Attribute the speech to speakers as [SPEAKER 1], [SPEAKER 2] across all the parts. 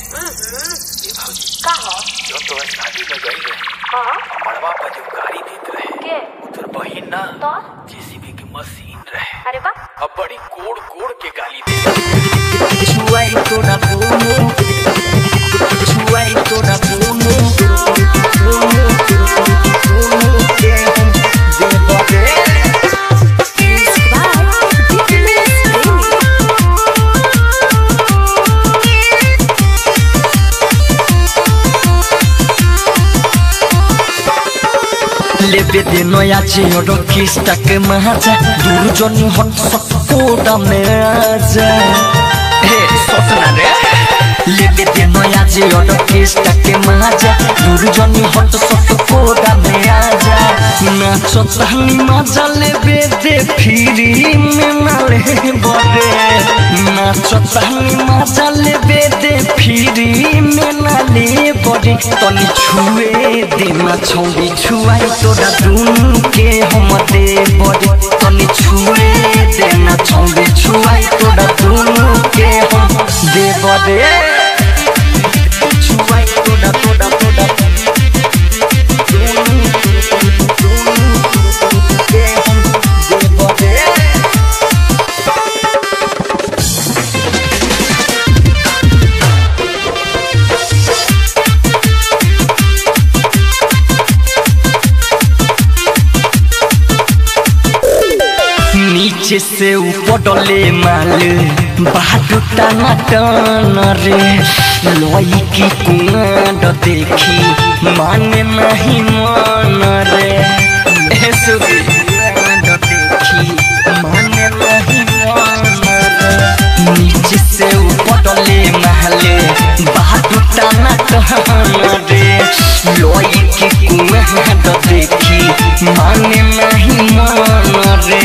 [SPEAKER 1] ये भाजी
[SPEAKER 2] का हो
[SPEAKER 1] जो तो शादी में गई रहे
[SPEAKER 2] हां
[SPEAKER 1] मड़वा पर जो गाड़ी देत रहे
[SPEAKER 2] के
[SPEAKER 1] उधर बहिन ना
[SPEAKER 2] तो
[SPEAKER 1] जेसीबी की मशीन रहे।
[SPEAKER 2] अरे बा
[SPEAKER 1] अब बड़ी कोड़ कोड़ के गाली दे छुआई तो ना बोलो छुआई तो ना बोलो के हम दे बड़े लेबे दे नया चेहरो किस्ता के महाजा दूर जनी हट सकोड़ा में आजा हे सोचना रे लेबे दे नया चेहरो किस्ता के महाजा दूर जनी हट सकोड़ा में आजा नाचो तहनी मजा लेबे दे फिरी में माले बड़े नाचो तहनी मजा लेबे दे फिरी में नाले बड़े तनी छुए दे ना छौड़ी छुआई तोरा दुनु के हम दे बड़े तनी छुए दे ना छौड़ी छुआई तोरा दुनु के हम दे बड़े छुआई तोरा तोरा तोरा के हम दे बड़े नीचे से ऊपर डले माल बाटो टाना टाना रे लोई की कुआड देखी माने नहीं मन रे ऐसो कुआड देखी माने नहीं मन रे नीचे से ऊपर डले माल बाटो टाना टाना रे लोई की कुआड देखी माने नहीं मन रे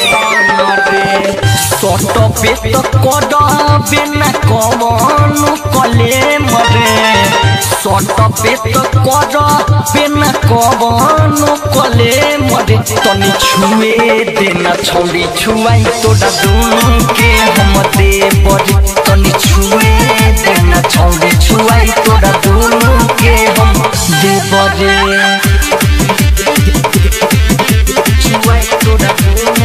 [SPEAKER 1] सट पेट कड बिना कमन कले मरे सट पेट कड बिना कमन कले मरे तनी छुए देना छौड़ी छुआई तोड़ा दुनु के हम दे बड़े तनी छुए देना छौड़ी छुआई तोड़ा दुनु के हम दे बड़े छुआई तोड़ा दुनु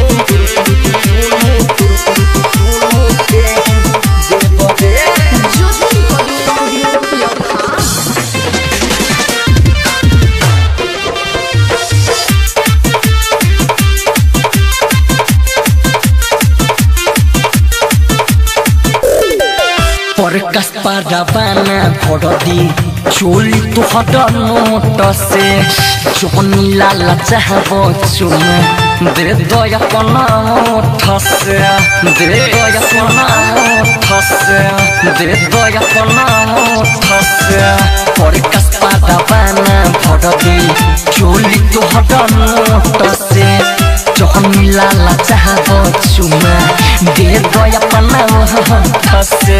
[SPEAKER 1] परकस पाराबाना भरदी चोली तो हटा नोट से जोनी लाला चाहबो चुमा दे दया पना ठसे दे दया पना ठसे दे दया पना ठसे परकस पाराबाना भरदी चोली तो हटा नोट से जोनी लाला चाहबो चुमा दे दया पना ठसे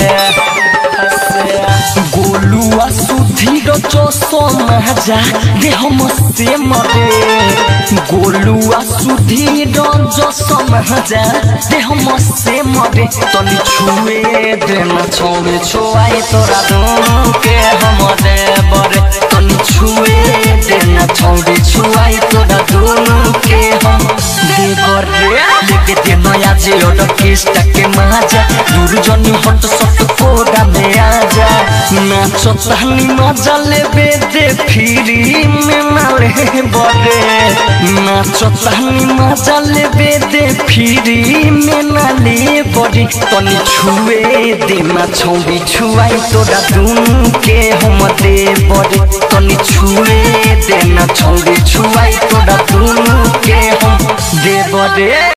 [SPEAKER 1] गोलुआ सुधीर चो महाजा दे हम से मरे गोलुआ सुधीर जो महाजा दे हम से मरे तनी छुए देना छोड़े छुआई तोरा दोनों के हम दे बड़े तनी छुए देना छोड़े छुआई तोरा दोनों के हम दे बड़े लेके दे नया जेरो किस्ता के महाजा दूर जनी हट सट कोड़ा में आजा नाचो तहनी मजा लेबे दे फिरी में माले बड़े नाचो तहनी मजा लेबे दे फिरी में नाले बड़े तनी छुए दे ना छौड़ी छुआई तोरा दुनु के हम दे बड़े तनी छुए दे ना छौड़ी छुआई तोरा दुनु के हम दे बड़े।